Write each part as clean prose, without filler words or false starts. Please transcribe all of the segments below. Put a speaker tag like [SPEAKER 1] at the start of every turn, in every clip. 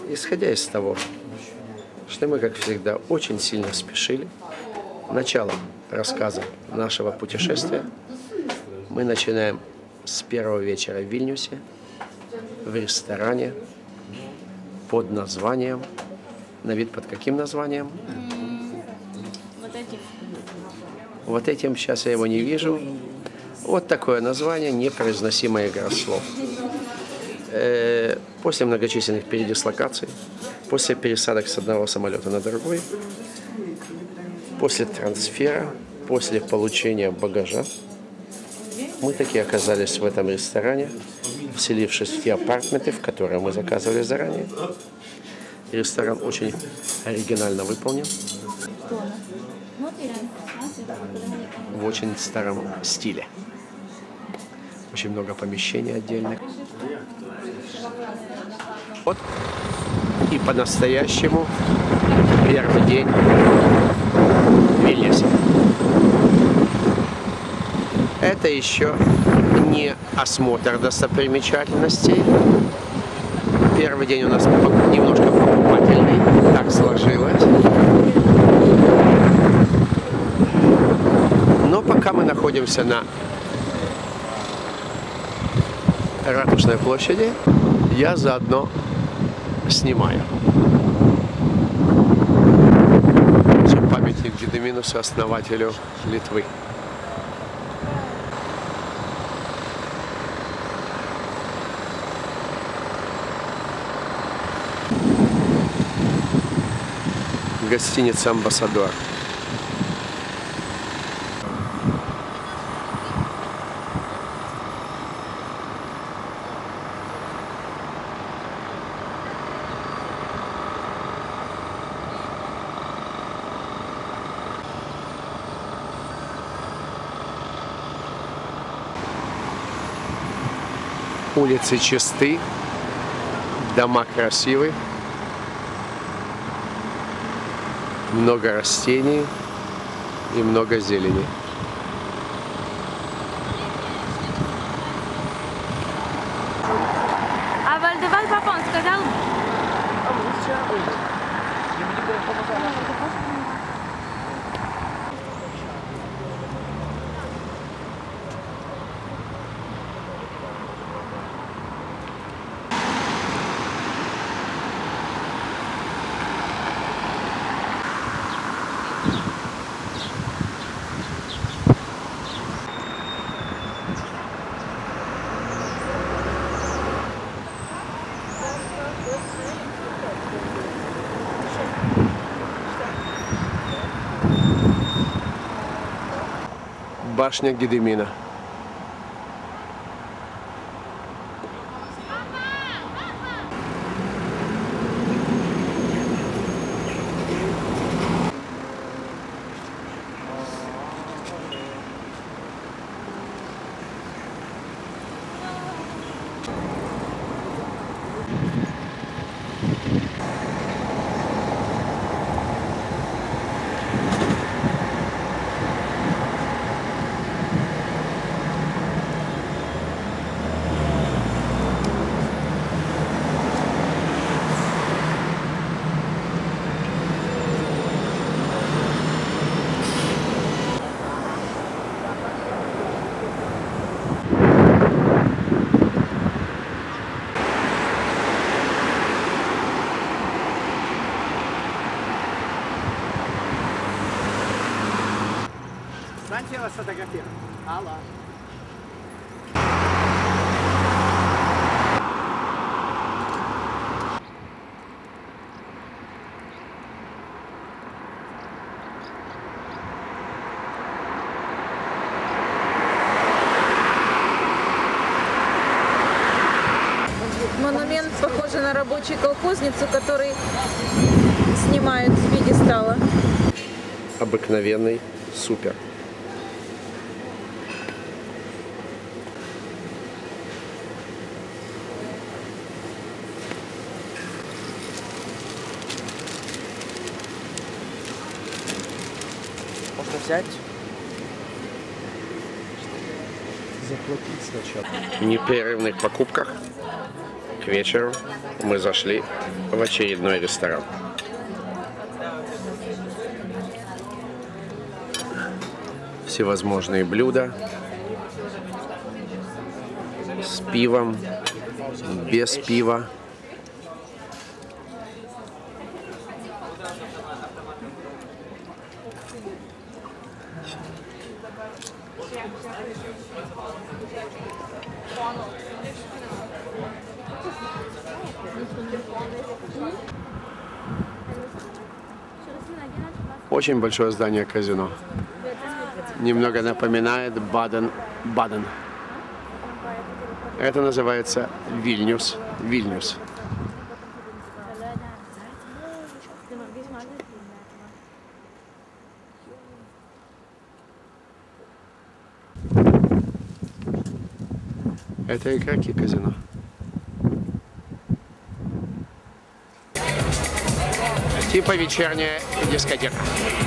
[SPEAKER 1] Исходя из того, что мы, как всегда, очень сильно спешили, начало рассказа нашего путешествия мы начинаем с первого вечера в Вильнюсе, в ресторане под названием, на вид под каким названием? Вот этим, сейчас я его не вижу. Вот такое название, непроизносимая игра слов. После многочисленных передислокаций, после пересадок с одного самолета на другой, после трансфера, после получения багажа, мы таки оказались в этом ресторане, вселившись в те апартаменты, в которые мы заказывали заранее. Ресторан очень оригинально выполнен, в очень старом стиле. Очень много помещений отдельных. Вот и по-настоящему первый день в Вильнюсе. Это еще не осмотр достопримечательностей. Первый день у нас немножко покупательный, так сложилось. Но пока мы находимся на Ратушной площади, я заодно снимаю. Памятник Гедеминусу, основателю Литвы. Гостиница «Амбассадор». Улицы чисты, дома красивые, много растений и много зелени.
[SPEAKER 2] А Вальдемар папа, он сказал...
[SPEAKER 1] Башня Гедемина.
[SPEAKER 3] Станьте вас фотографировать. Алло.
[SPEAKER 4] Монумент похож на рабочую колхозницу, который снимают с пьедестала.
[SPEAKER 1] Обыкновенный, супер.
[SPEAKER 3] Можно взять?
[SPEAKER 1] Заплатить сначала. В непрерывных покупках, к вечеру мы зашли в очередной ресторан. Всевозможные блюда с пивом, без пива. Очень большое здание казино. Немного напоминает Баден-Баден. Это называется Вильнюс. Вильнюс. Это игроки казино. Типа вечерняя дискотека.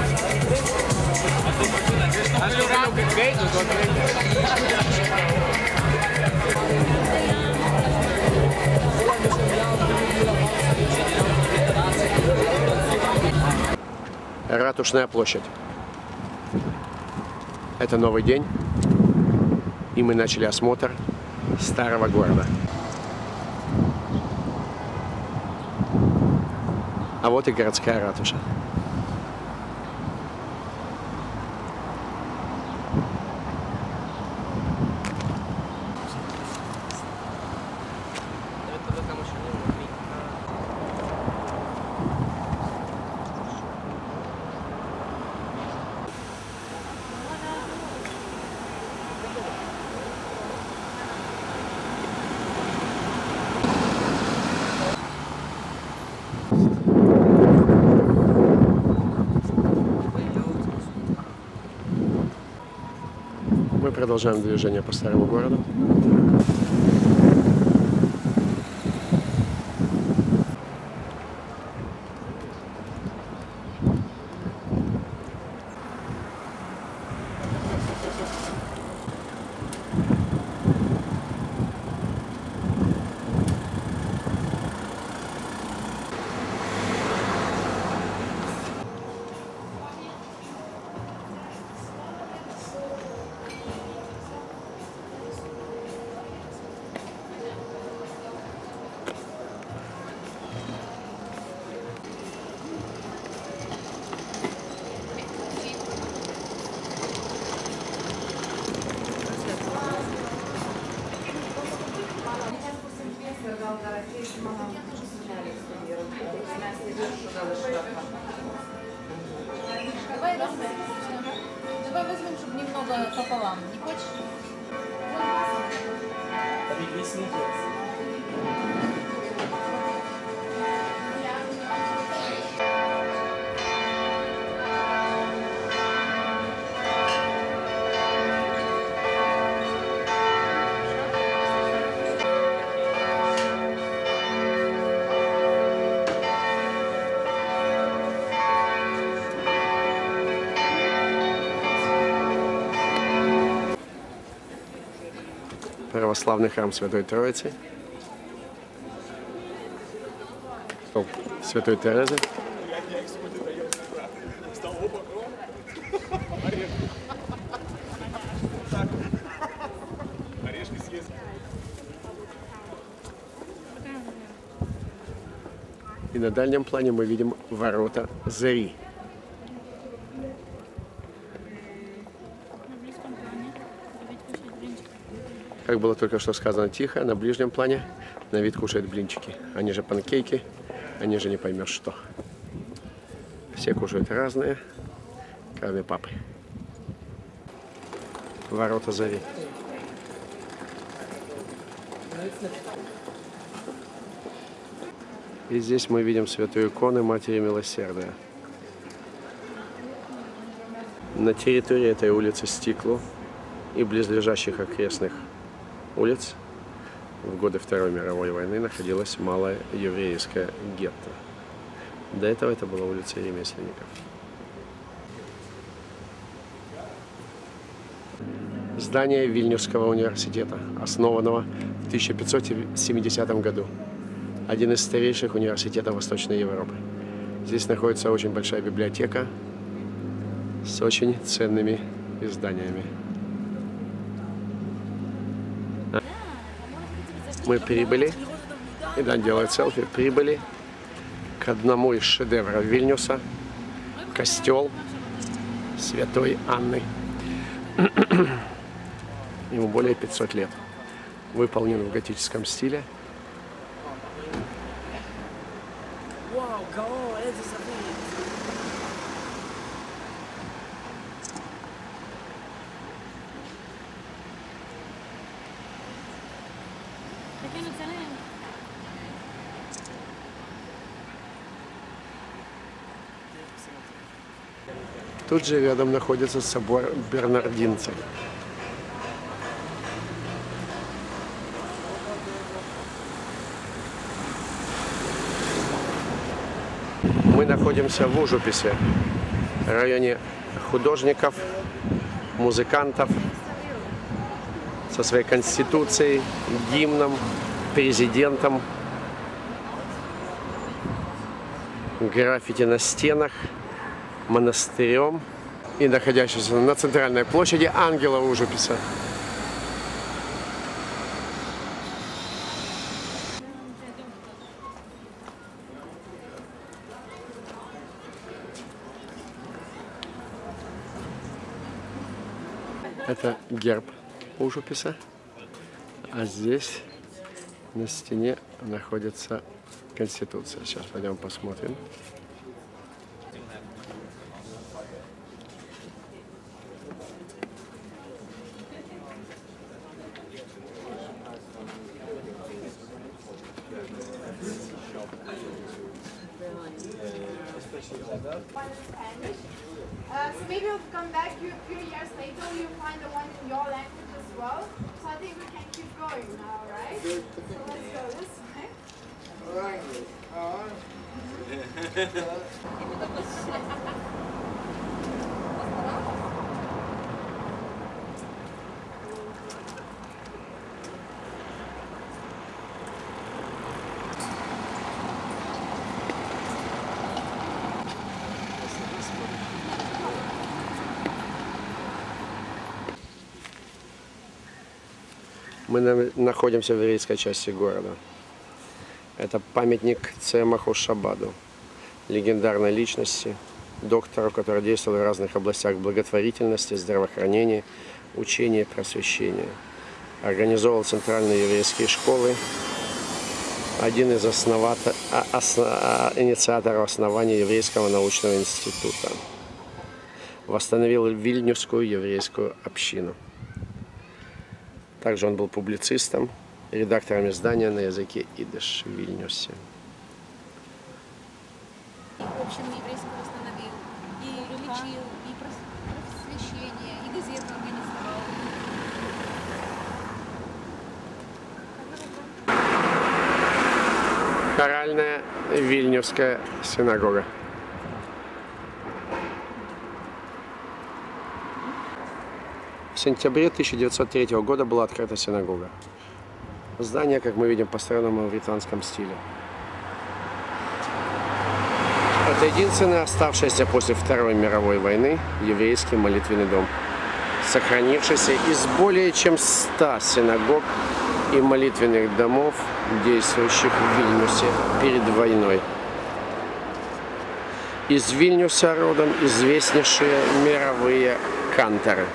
[SPEAKER 1] Ратушная площадь. Это новый день, и мы начали осмотр старого города. А вот и городская ратуша. Мы продолжаем движение по старому городу.
[SPEAKER 4] Давай возьмем, чтобы немного пополам. Не хочешь?
[SPEAKER 1] Православный храм Святой Троицы. Столб Святой Терезы. И на дальнем плане мы видим ворота Зари. Как было только что сказано, тихо, на ближнем плане на вид кушают блинчики. Они же панкейки, они же не поймешь что. Все кушают разные, кроме папы. Ворота Зари. И здесь мы видим святую икону Матери Милосердия. На территории этой улицы Стиклу и близлежащих окрестных улиц в годы Второй мировой войны находилась малая еврейская гетто. До этого это была улица ремесленников. Здание Вильнюсского университета, основанного в 1570 году. один из старейших университетов Восточной Европы. Здесь находится очень большая библиотека с очень ценными изданиями. Мы прибыли, и Дан делает селфи, прибыли к одному из шедевров Вильнюса, костел Святой Анны. Ему более 500 лет. Выполнен в готическом стиле. Тут же рядом находится собор бернардинцев. Мы находимся в Ужуписе, районе художников, музыкантов, со своей конституцией, гимном, президентом, граффити на стенах, монастырем и находящимся на центральной площади Ангела Ужуписа. Это герб Ужуписа, а здесь на стене находится Конституция. Сейчас пойдем посмотрим.
[SPEAKER 5] So maybe we'll come back a few years later, you'll find the one in your language as well. So I think we can keep going now, right? So let's go this way.
[SPEAKER 1] Мы находимся в еврейской части города. Это памятник Цемаху Шабаду, легендарной личности, доктору, который действовал в разных областях благотворительности, здравоохранения, учения и просвещения. Организовал центральные еврейские школы, один из инициаторов основания Еврейского научного института. Восстановил Вильнюсскую еврейскую общину. Также он был публицистом, редактором издания на языке идиш в Вильнюсе.
[SPEAKER 6] Общину еврейскую восстановил, и лечил, и просвещение, и газету организовал.
[SPEAKER 1] Хоральная Вильнюсская синагога. В сентябре 1903 года была открыта синагога. Здание, как мы видим, построено в мавританском стиле. Это единственный оставшийся после Второй мировой войны еврейский молитвенный дом, сохранившийся из более чем 100 синагог и молитвенных домов, действующих в Вильнюсе перед войной. Из Вильнюса родом известнейшие мировые канторы.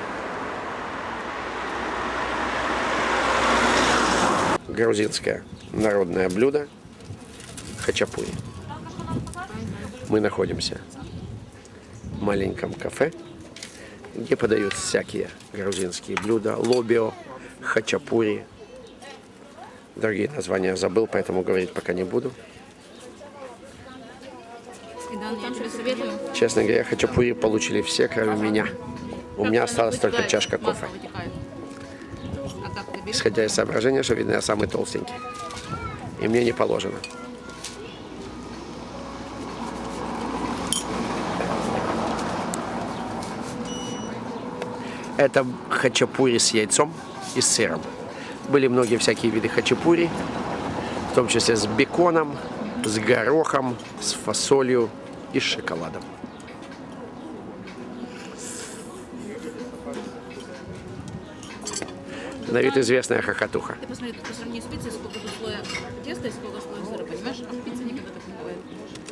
[SPEAKER 1] Грузинское народное блюдо хачапури. Мы находимся в маленьком кафе, где подают всякие грузинские блюда, лобио, хачапури. Другие названия забыл, поэтому говорить пока не буду. Честно говоря, хачапури получили все, кроме меня. У меня осталась только чашка кофе. Исходя из соображения, что, видно, я самый толстенький. И мне не положено. Это хачапури с яйцом и с сыром. Были многие всякие виды хачапури. в том числе с беконом, с горохом, с фасолью и с шоколадом. На вид известная хохотуха.
[SPEAKER 6] Ты посмотри, тут по сравнению с пиццей, сколько тут слоя теста и сколько слоев сыра, понимаешь? А в пицце никогда так не бывает.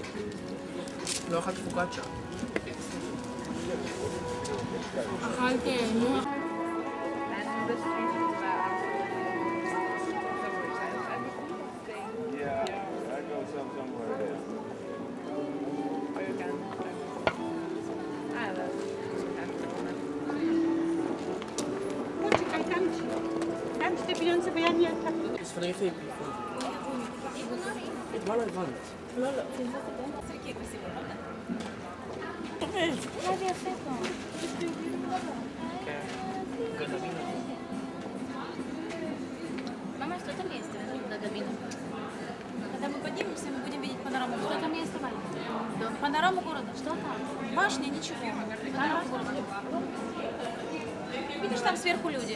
[SPEAKER 2] Мама, что там есть? Когда мы поднимемся, мы будем видеть панораму города. Что там есть? Да, панораму города. Что там? Башня, ничего. Панораму города. Видишь, там сверху люди.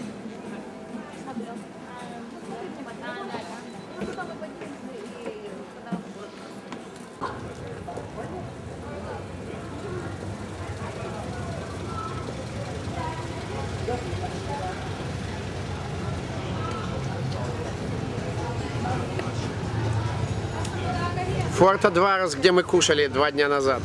[SPEAKER 1] Форт-Адварес, где мы кушали 2 дня назад.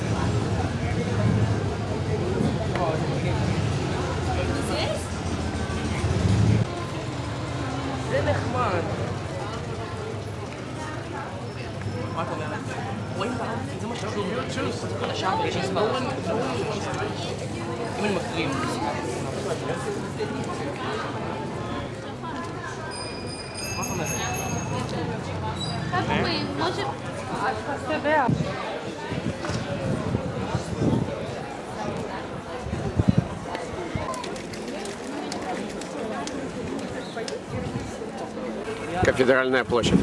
[SPEAKER 2] Как мы можем...
[SPEAKER 1] Кафедральная площадь.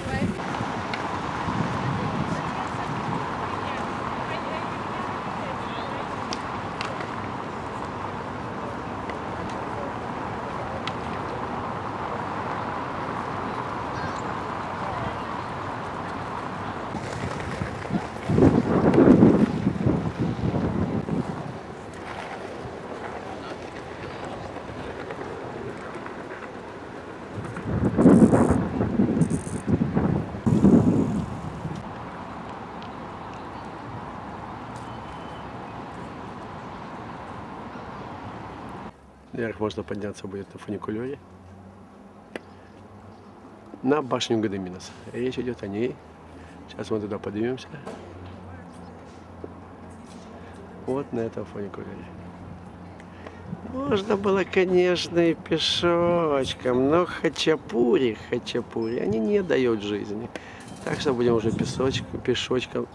[SPEAKER 1] Вверх можно подняться будет на фуникулере на башню Гадаминос. Речь идет о ней. Сейчас мы туда поднимемся. Вот на этом фуникулере. Можно было, конечно, и пешочком, но хачапури, они не дают жизни. Так что будем уже пешочком.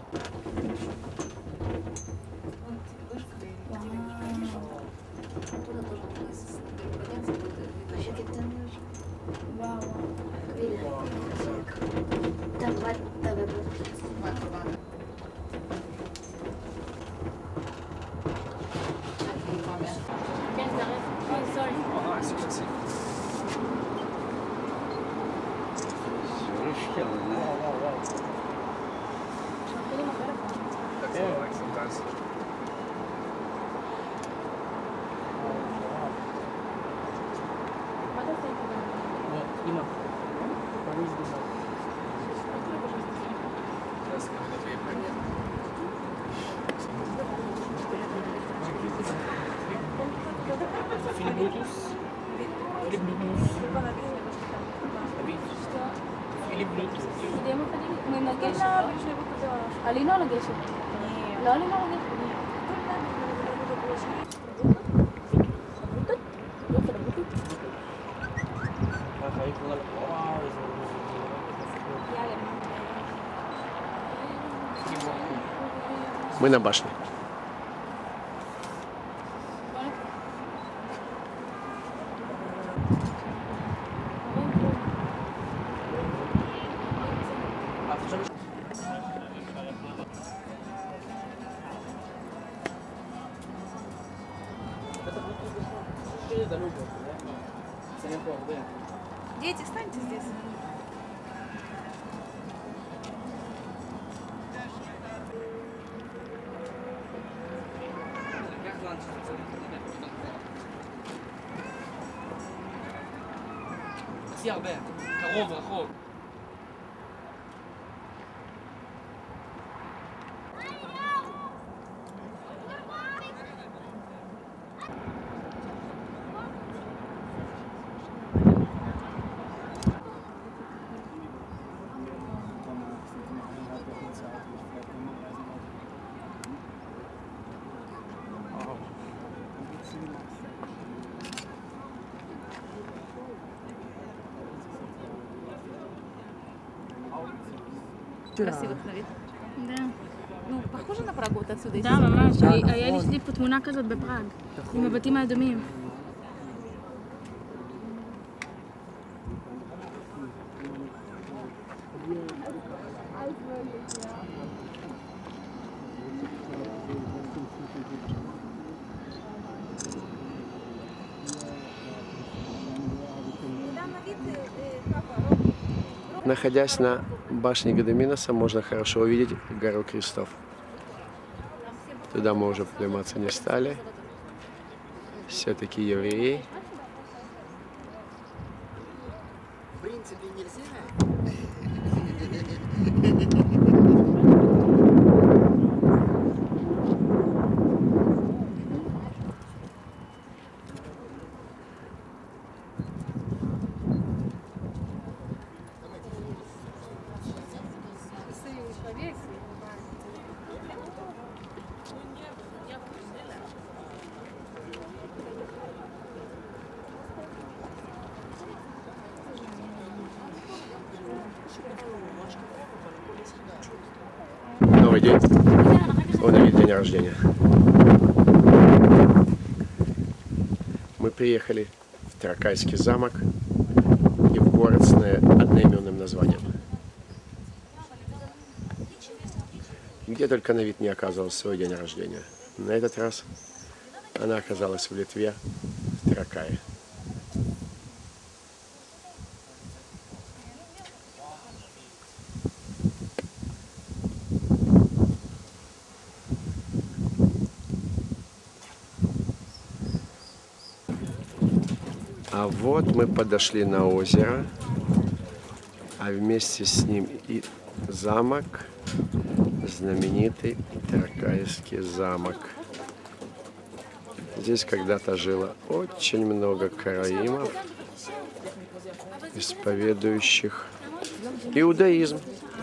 [SPEAKER 2] Мы на гейше. Алина на гейше? לא עלינו על הגשם.
[SPEAKER 1] Мы на башне.
[SPEAKER 6] Дети, встаньте здесь.
[SPEAKER 7] להציע הרבה, קרוב, רחוק.
[SPEAKER 6] Красиво на вид.
[SPEAKER 2] Да.
[SPEAKER 6] Ну, похоже на Прагу вот отсюда.
[SPEAKER 2] Да, ממש. היה לי פה תמונה כזאת בפראג, עם הבתים האדומים.
[SPEAKER 1] Находясь на башне Гадаминоса, можно хорошо увидеть гору крестов. Туда мы уже подниматься не стали. Все-таки евреи.
[SPEAKER 3] В принципе, нельзя.
[SPEAKER 1] Новый день. Он имеет день рождения. Мы приехали в Тракайский замок и в город с одноименным названием. Где только на вид не оказывался свой день рождения. На этот раз она оказалась в Литве, в Тракае. А вот мы подошли на озеро, а вместе с ним и замок, знаменитый Тракайский замок. Здесь когда-то жило очень много караимов, исповедующих иудаизм.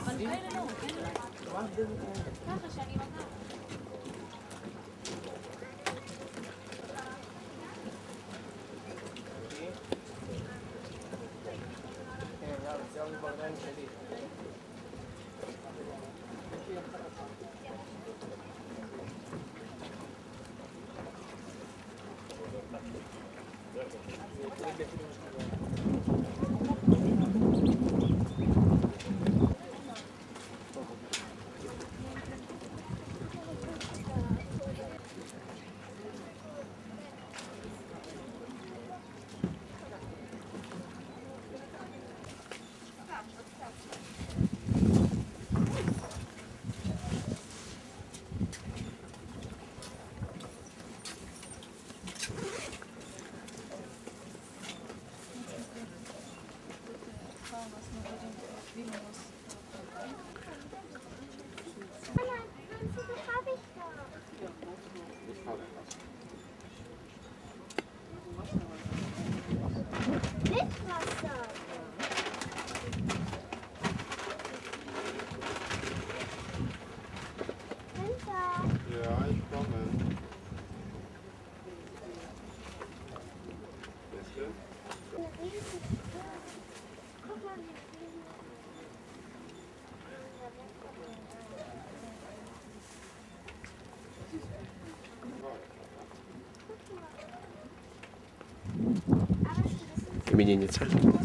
[SPEAKER 1] Именинница.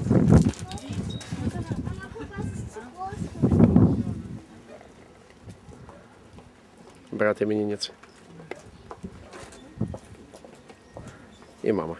[SPEAKER 1] Брат именинницы. И мама.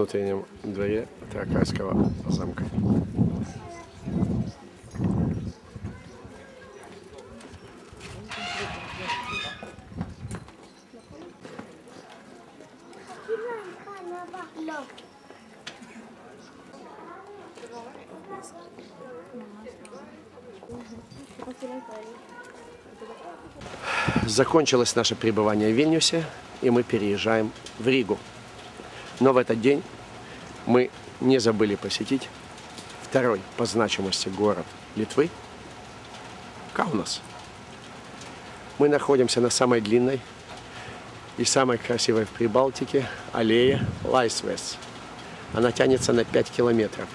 [SPEAKER 1] внутреннем дворе Таракальского замка. Закончилось наше пребывание в Вильнюсе, и мы переезжаем в Ригу. Но в этот день мы не забыли посетить второй по значимости город Литвы – Каунас. Мы находимся на самой длинной и самой красивой в Прибалтике аллее Лайсвес. Она тянется на 5 километров.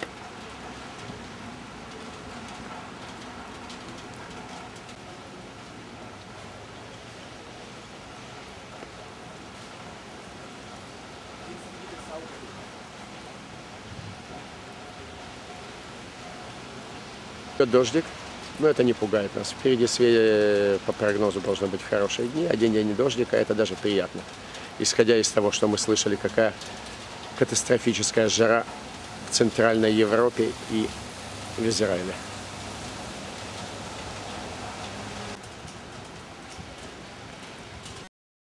[SPEAKER 1] Дождик, но это не пугает нас. Впереди по прогнозу должны быть хорошие дни. Один день дождика, это даже приятно. Исходя из того, что мы слышали, какая катастрофическая жара в Центральной Европе и в Израиле.